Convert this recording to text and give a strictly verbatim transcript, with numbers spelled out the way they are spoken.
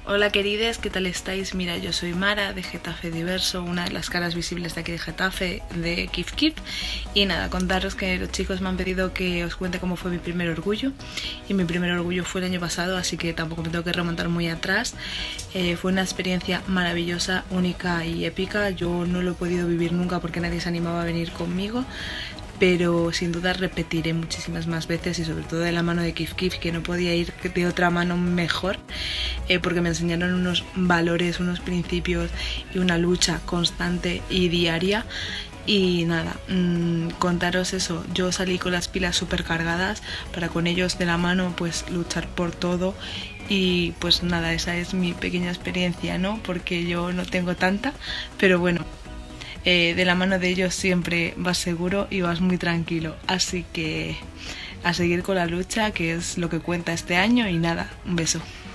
Hola querides, ¿qué tal estáis? Mira, yo soy Mara de Getafe Diverso, una de las caras visibles de aquí de Getafe, de Kif Kif. Y nada, contaros que los chicos me han pedido que os cuente cómo fue mi primer orgullo. Y mi primer orgullo fue el año pasado, así que tampoco me tengo que remontar muy atrás. Eh, fue una experiencia maravillosa, única y épica. Yo no lo he podido vivir nunca porque nadie se animaba a venir conmigo, pero sin duda repetiré muchísimas más veces, y sobre todo de la mano de Kif Kif, que no podía ir de otra mano mejor, eh, porque me enseñaron unos valores, unos principios y una lucha constante y diaria. Y nada, mmm, contaros eso, yo salí con las pilas súper cargadas para con ellos de la mano pues luchar por todo. Y pues nada, esa es mi pequeña experiencia, ¿no? Porque yo no tengo tanta, pero bueno, Eh, de la mano de ellos siempre vas seguro y vas muy tranquilo, así que a seguir con la lucha, que es lo que cuenta este año. Y nada, un beso.